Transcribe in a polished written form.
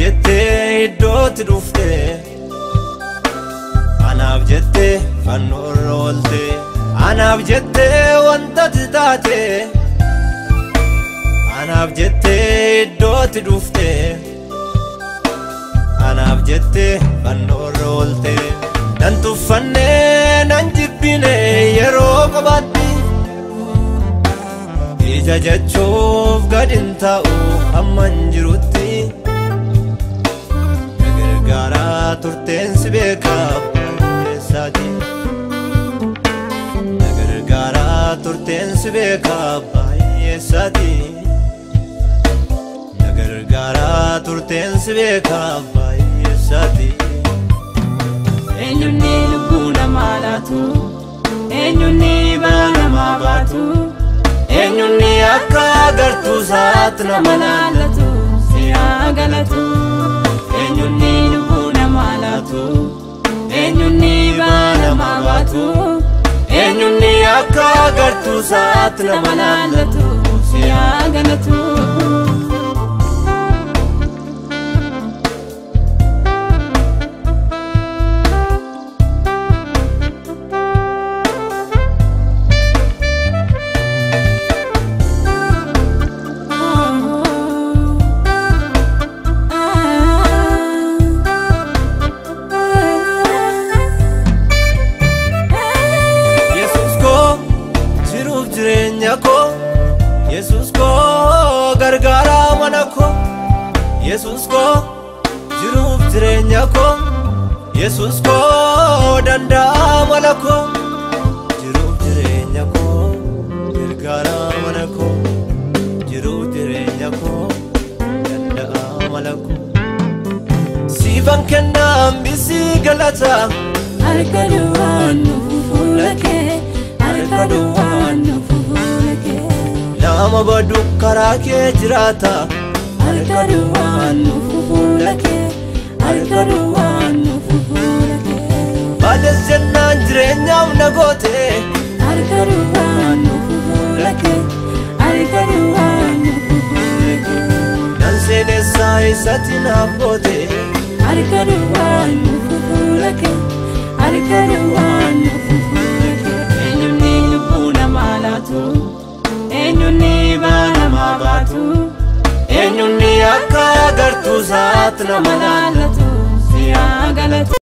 jette iddootti dhufte anaaf jette fannoorra oolte anaaf jette wanta taate anaaf jette iddootti dhufte anaaf jette fannoorra oolte nan tuffanne nan jibbine yeroo qabaatti ija jechuuf gadin ta'u hamman jirutti nagargaaraa turteen si beeka baay'eessaati nagargaaraa turteen si beeka baay'eessaati nagargaaraa turteen si beeka baay'eessaati eenyuunni lubbuu namaa laatu eenyuunni bara namaa baatu eenyuunni akka agartuu isaatti nama laallatu si haa galatu eenyuunni lubbuu namaa laatu eenyuunni bara namaa baatu eenyuunni akka agartuu isaatti nama laallatu si haa galatu Yesus ko gargaara mana ko Yesus ko jiruuf jireenya ko Yesus ko danda'a mala ko jiruuf jireenya ko gargaara mana ko jiruuf jireenya ko danda'a mala ko siifan kennaan bisi galata harka duwwaan nuuf fuula kee harka duwwaan nuuf nama badu karaa kee jiraata harka duwwaan nuuf fuula kee harka duwwaan nuuf fuula kee baales jennaan jireenyaaf na goote harka duwwaan nuuf fuula kee harka duwwaan nuuf fuula kee nan seenessaa isatti naaf goote harka duwwaan nuuf fuula kee harka duwwaan nuuf fuula kee eenyuunni lubbuu namaa laatu eenyuunni bara namaa baatu eenyuunni akka agartuu isaatti nama laallatu si haa galatu